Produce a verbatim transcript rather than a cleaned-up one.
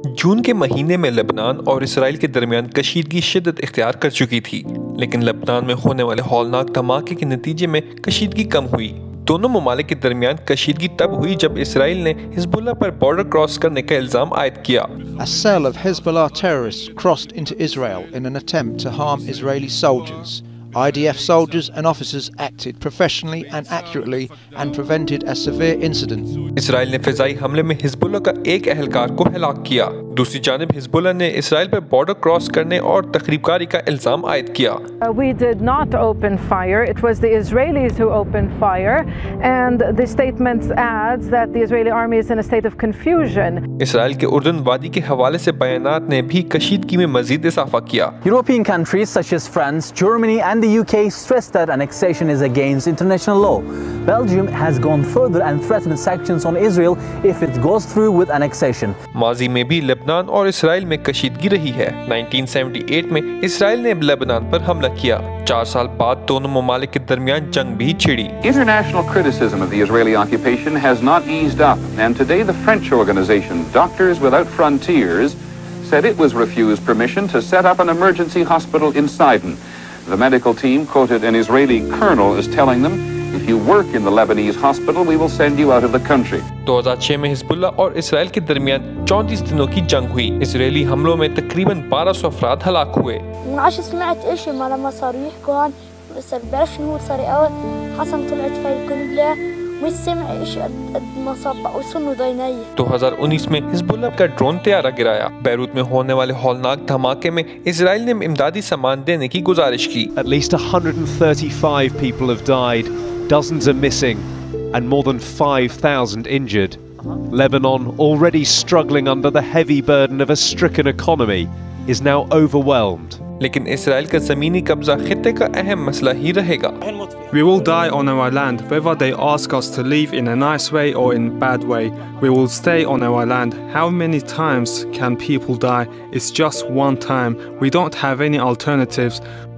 जून के महीने में लेबनान और इसराइल के दरमियान कशीदगी शिद्दत इख्तियार कर चुकी थी, लेकिन लेबनान में होने वाले हौलनाक धमाके के नतीजे में कशीदगी कम हुई। दोनों ममालिक के दरमियान कशीदगी तब हुई जब इसराइल ने हिजबुल्लाह पर बॉर्डर क्रॉस करने का इल्जाम आयद किया। A cell of Hezbollah terrorists crossed into Israel in an attempt to harm Israeli soldiers. I D F soldiers and officers acted professionally and accurately and prevented a severe incident. Israel ने फिजाई हमले में Hezbollah का एक एहलकार को हलाक किया। दूसरी जानिब हिजबुल्लाह ने इसराइल पर बॉर्डर क्रॉस करने और तखरीबकारी का इल्जाम आयद किया। Uh, we did not open fire. It was the Israelis who opened fire, and the statement adds that the Israeli army is in a state of confusion. Israel के उर्दन वादी के हवाले से बयानात ने भी कशीदगी में मजीद इजाफा किया। European countries such as France, Germany and the U K stressed that annexation is against international law. Belgium has gone further and threatened sanctions on Israel if it goes through with annexation. माजी में भी Lebanon और Israel में कशीदगी रही है। उन्नीस सौ अठहत्तर में इसराइल ने लेबनान पर हमला किया। चार साल बाद दोनों ममालिक के दरमियान जंग भी छिड़ी। International criticism of the Israeli occupation has not eased up, and today the French organization Doctors Without Frontiers said it was refused permission to set up an emergency hospital in Sidon. The medical team quoted an Israeli colonel as telling them, "If you work in the Lebanese hospital, we will send you out of the country." दो हज़ार छह में Hezbollah और Israel के दरमियान चौंतीस दिनों की जंग हुई। इसराइली हमलों में तकरीबन बारह सौ अफराद हलाक हुए। عاش سمعت إشي ما لما صاروا يحكوا هون صار بلش نور صار أول حسن طلعت في القنبلة مش سمع إشي قد ما صاب وصلوا ضيناي। दो हज़ार उन्नीस में हिजबुल्लाह का ड्रोन तैयारा गिराया। बैरूत में होने वाले हौलनाक धमाके में इसराइल ने इमदादी सामान देने की गुजारिश की। At least one hundred thirty-five people have died, dozens are missing, and more than five thousand injured. Lebanon, already struggling under the heavy burden of a stricken economy, is now overwhelmed. लेकिन Israel का ज़मीनी कब्जा खित्ते का अहम मसला ही रहेगा। We will die on our land, whether they ask us to leave in a nice way or in a bad way. We will stay on our land. How many times can people die? It's just one time. We don't have any alternatives.